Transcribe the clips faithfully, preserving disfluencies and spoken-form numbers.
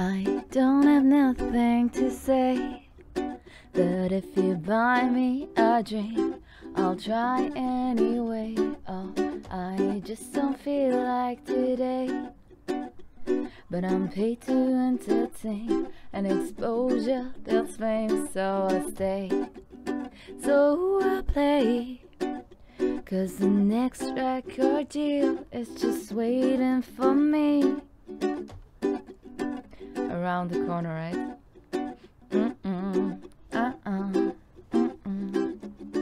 I don't have nothing to say, but if you buy me a drink, I'll try anyway. Oh, I just don't feel like today, but I'm paid to entertain, and exposure builds fame, so I stay. So I play, cause the next record deal is just waiting for me. Around the corner, right? Mm-mm, uh-uh, mm-mm.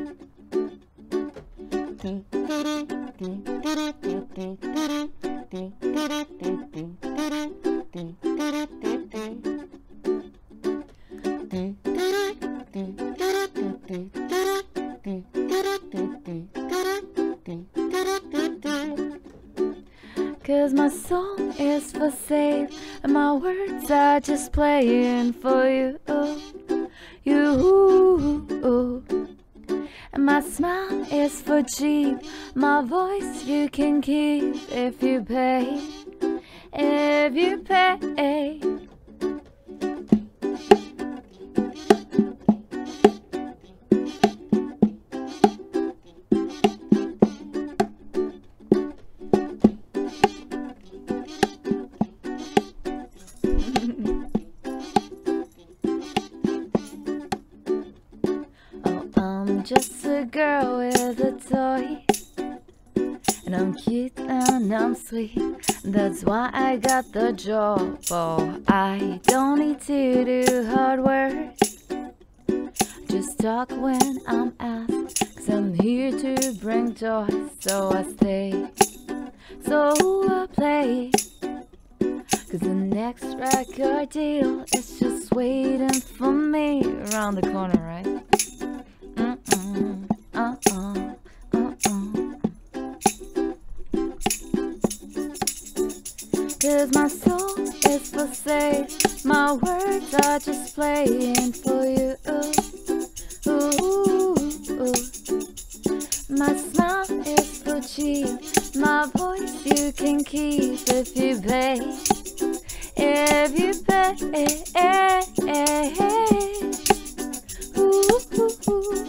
Cause my song is for sale, and my words are just playing for you, you. And my smile is for cheap, my voice you can keep if you pay, if you pay. I'm just a girl with a toy, and I'm cute and I'm sweet, that's why I got the job. Oh, I don't need to do hard work, just talk when I'm asked, cause I'm here to bring joy, so I stay, so I play, cause the next record deal is just waiting for me around the corner, right? Uh-uh, uh-uh. Cause my soul is for sale, my words are just playing for you. Ooh, ooh. My smile is for cheap, my voice you can keep if you pay, if you pay. Ooh, ooh, ooh.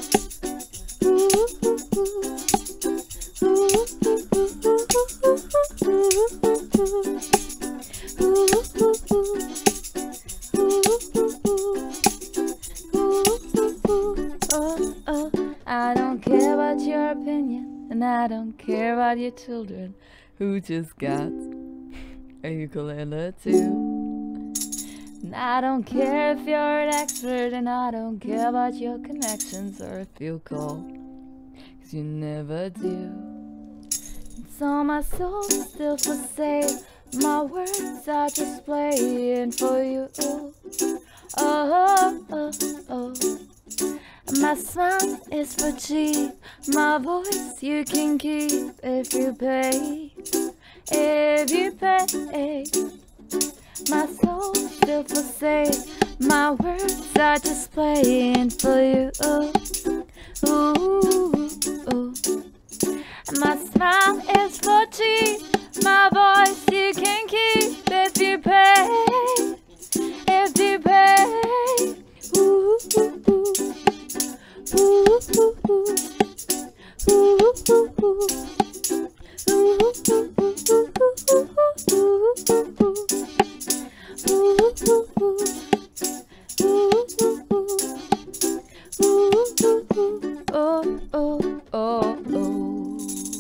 I don't care about your opinion, and I don't care about your children who just got a ukulele too. And I don't care if you're an expert, and I don't care about your connections or if you call, cause you never do. So my soul's still for sale, my words are just playing for you. Oh, oh, oh. My smile is for cheap, my voice you can keep if you pay, if you pay. My soul's still for sale, my words are just playing for you. Ooh, ooh. My smile is for cheap, my voice you can keep if you pay, if you pay. Ooh, ooh, ooh. Ooh, ooh, ooh. Ooh, ooh, ooh. Ooh, ooh, oh, oh, oh, oh.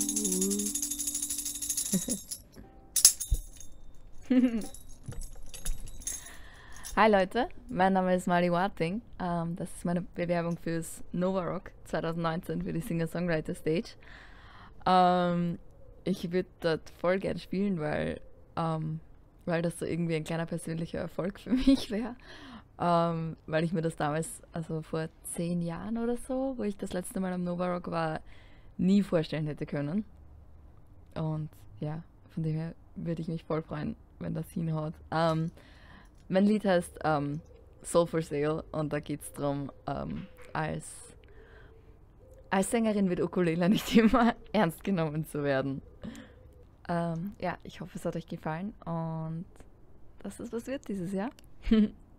Hi Leute, mein Name ist Marley Wildthing. Ähm, das ist meine Bewerbung fürs Nova Rock zwanzig neunzehn für die Singer-Songwriter Stage. Ähm, ich würde dort voll gerne spielen, weil, ähm, weil das so irgendwie ein kleiner persönlicher Erfolg für mich wäre. Ähm, weil ich mir das damals, also vor zehn Jahren oder so, wo ich das letzte Mal am Nova Rock war, nie vorstellen hätte können. Und ja, von dem her würde ich mich voll freuen, wenn das hinhaut. Ähm, mein Lied heißt ähm, Soul for Sale, und da geht es darum, ähm, als, als Sängerin mit Ukulele nicht immer ernst genommen zu werden. Ähm, ja, ich hoffe, es hat euch gefallen, und dass das was wird dieses Jahr.